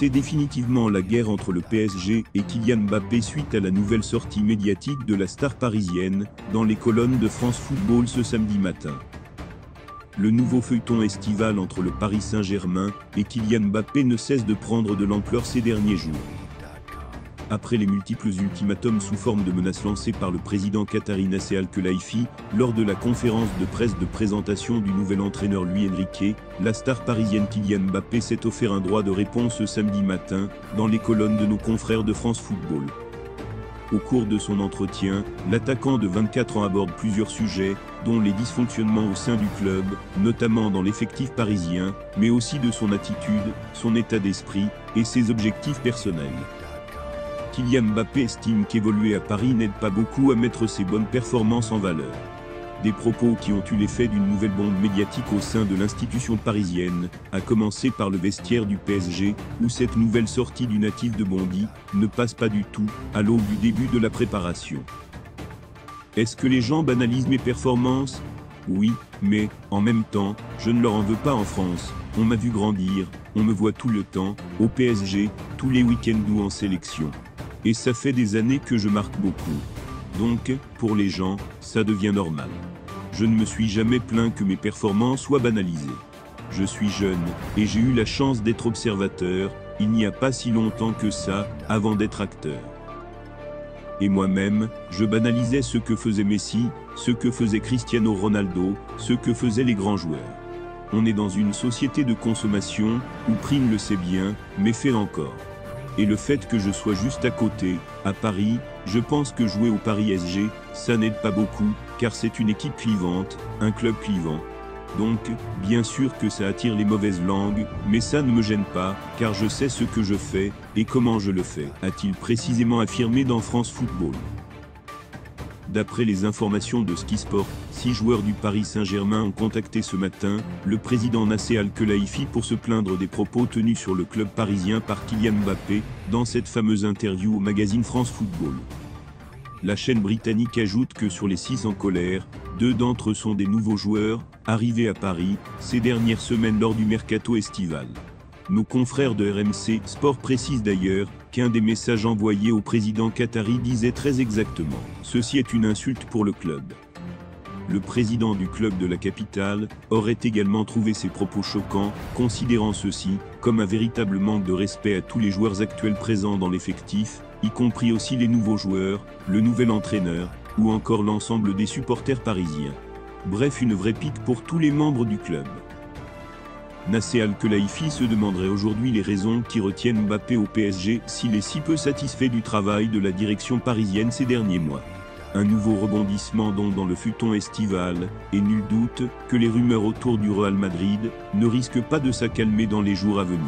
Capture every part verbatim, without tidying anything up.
C'est définitivement la guerre entre le P S G et Kylian Mbappé suite à la nouvelle sortie médiatique de la star parisienne dans les colonnes de France Football ce samedi matin. Le nouveau feuilleton estival entre le Paris Saint-Germain et Kylian Mbappé ne cesse de prendre de l'ampleur ces derniers jours. Après les multiples ultimatums sous forme de menaces lancées par le président qatari Nasser Al-Khelaifi lors de la conférence de presse de présentation du nouvel entraîneur Luis Enrique, la star parisienne Kylian Mbappé s'est offert un droit de réponse ce samedi matin dans les colonnes de nos confrères de France Football. Au cours de son entretien, l'attaquant de vingt-quatre ans aborde plusieurs sujets, dont les dysfonctionnements au sein du club, notamment dans l'effectif parisien, mais aussi de son attitude, son état d'esprit et ses objectifs personnels. Kylian Mbappé estime qu'évoluer à Paris n'aide pas beaucoup à mettre ses bonnes performances en valeur. Des propos qui ont eu l'effet d'une nouvelle bombe médiatique au sein de l'institution parisienne, à commencer par le vestiaire du P S G, où cette nouvelle sortie du natif de Bondy ne passe pas du tout à l'aube du début de la préparation. Est-ce que les gens banalisent mes performances? Oui, mais, en même temps, je ne leur en veux pas en France. On m'a vu grandir, on me voit tout le temps, au P S G, tous les week-ends ou en sélection. Et ça fait des années que je marque beaucoup. Donc, pour les gens, ça devient normal. Je ne me suis jamais plaint que mes performances soient banalisées. Je suis jeune, et j'ai eu la chance d'être observateur, il n'y a pas si longtemps que ça, avant d'être acteur. Et moi-même, je banalisais ce que faisait Messi, ce que faisait Cristiano Ronaldo, ce que faisaient les grands joueurs. On est dans une société de consommation, où Prime le sait bien, mais fait encore. Et le fait que je sois juste à côté, à Paris, je pense que jouer au Paris S G, ça n'aide pas beaucoup, car c'est une équipe clivante, un club clivant. Donc, bien sûr que ça attire les mauvaises langues, mais ça ne me gêne pas, car je sais ce que je fais, et comment je le fais, a-t-il précisément affirmé dans France Football. D'après les informations de Ski Sport, six joueurs du Paris Saint-Germain ont contacté ce matin le président Nasser Al-Khelaifi pour se plaindre des propos tenus sur le club parisien par Kylian Mbappé dans cette fameuse interview au magazine France Football. La chaîne britannique ajoute que sur les six en colère, deux d'entre eux sont des nouveaux joueurs, arrivés à Paris ces dernières semaines lors du mercato estival. Nos confrères de R M C Sport précisent d'ailleurs qu'un des messages envoyés au président qatari disait très exactement « Ceci est une insulte pour le club ». Le président du club de la capitale aurait également trouvé ces propos choquants, considérant ceci comme un véritable manque de respect à tous les joueurs actuels présents dans l'effectif, y compris aussi les nouveaux joueurs, le nouvel entraîneur, ou encore l'ensemble des supporters parisiens. Bref, une vraie pique pour tous les membres du club. Nasser Al-Khelaifi se demanderait aujourd'hui les raisons qui retiennent Mbappé au P S G s'il est si peu satisfait du travail de la direction parisienne ces derniers mois. Un nouveau rebondissement donc dans le feuilleton estival, et nul doute que les rumeurs autour du Real Madrid ne risquent pas de s'accalmer dans les jours à venir.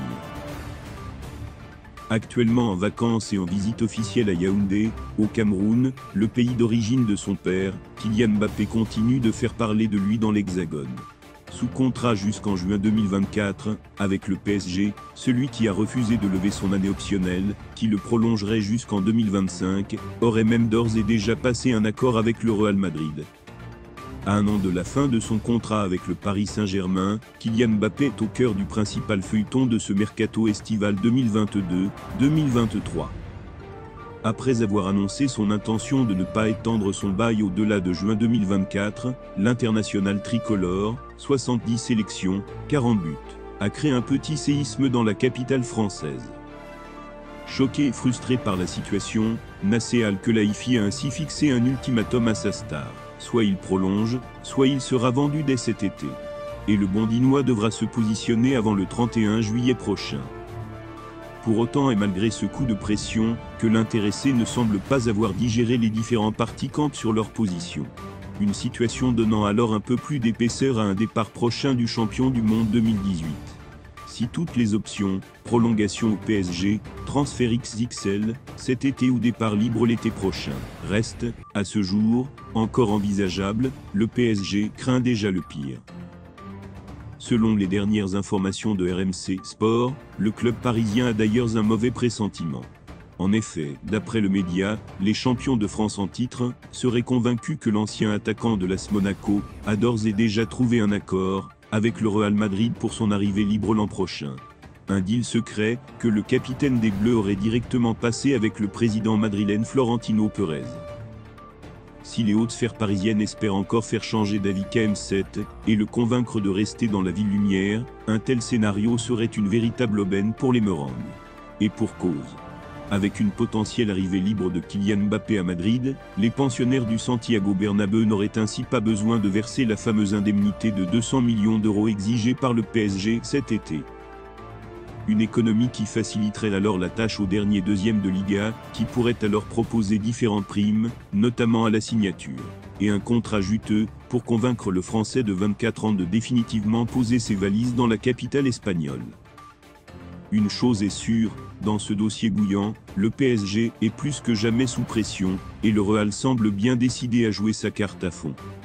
Actuellement en vacances et en visite officielle à Yaoundé, au Cameroun, le pays d'origine de son père, Kylian Mbappé continue de faire parler de lui dans l'Hexagone. Sous contrat jusqu'en juin deux mille vingt-quatre, avec le P S G, celui qui a refusé de lever son année optionnelle, qui le prolongerait jusqu'en deux mille vingt-cinq, aurait même d'ores et déjà passé un accord avec le Real Madrid. À un an de la fin de son contrat avec le Paris Saint-Germain, Kylian Mbappé est au cœur du principal feuilleton de ce mercato estival deux mille vingt-deux deux mille vingt-trois. Après avoir annoncé son intention de ne pas étendre son bail au-delà de juin deux mille vingt-quatre, l'international tricolore, soixante-dix sélections, quarante buts, a créé un petit séisme dans la capitale française. Choqué et frustré par la situation, Nasser Al-Khelaifi a ainsi fixé un ultimatum à sa star. Soit il prolonge, soit il sera vendu dès cet été. Et le Bondinois devra se positionner avant le trente et un juillet prochain. Pour autant et malgré ce coup de pression, que l'intéressé ne semble pas avoir digéré les différents partis campent sur leur position. Une situation donnant alors un peu plus d'épaisseur à un départ prochain du champion du monde deux mille dix-huit. Si toutes les options, prolongation au P S G, transfert X X L, cet été ou départ libre l'été prochain, restent, à ce jour, encore envisageables, le P S G craint déjà le pire. Selon les dernières informations de R M C Sport, le club parisien a d'ailleurs un mauvais pressentiment. En effet, d'après le média, les champions de France en titre seraient convaincus que l'ancien attaquant de l'A S Monaco a d'ores et déjà trouvé un accord avec le Real Madrid pour son arrivée libre l'an prochain. Un deal secret que le capitaine des Bleus aurait directement passé avec le président madrilène Florentino Pérez. Si les hautes sphères parisiennes espèrent encore faire changer d'avis K M sept et le convaincre de rester dans la ville lumière, un tel scénario serait une véritable aubaine pour les Merengues. Et pour cause. Avec une potentielle arrivée libre de Kylian Mbappé à Madrid, les pensionnaires du Santiago Bernabéu n'auraient ainsi pas besoin de verser la fameuse indemnité de deux cents millions d'euros exigée par le P S G cet été. Une économie qui faciliterait alors la tâche au dernier deuxième de Liga, qui pourrait alors proposer différentes primes, notamment à la signature, et un contrat juteux, pour convaincre le Français de vingt-quatre ans de définitivement poser ses valises dans la capitale espagnole. Une chose est sûre, dans ce dossier bouillant, le P S G est plus que jamais sous pression, et le Real semble bien décidé à jouer sa carte à fond.